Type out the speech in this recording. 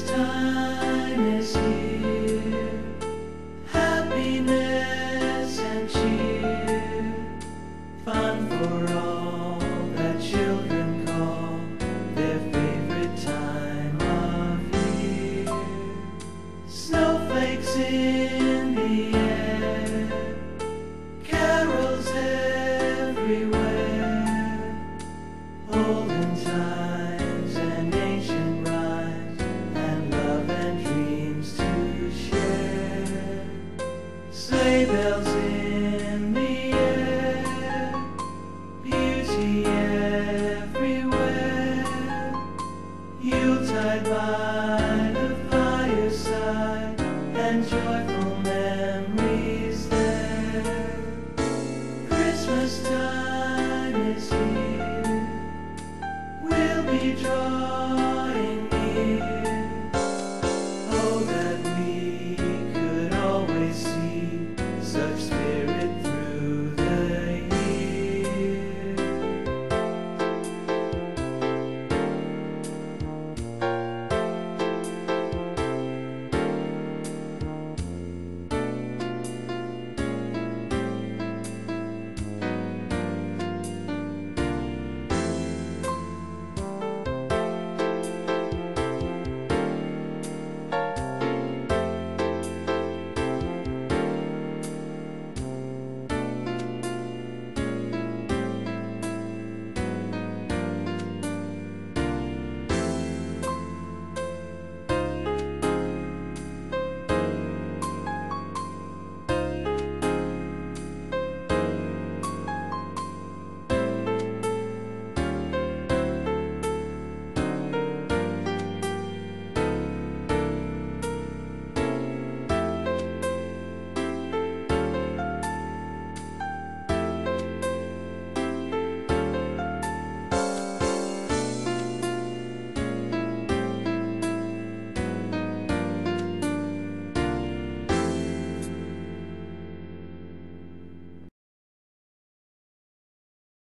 time is here, happiness and cheer, fun for all that children call their favorite time of year. Snowflakes in the air, carols everywhere, olden times and ancient rhymes, and love and dreams to share. Sleigh bells in the air, beauty everywhere, Yuletide by the fireside, and joyful memories there. Christmas time is here, we'll be drawing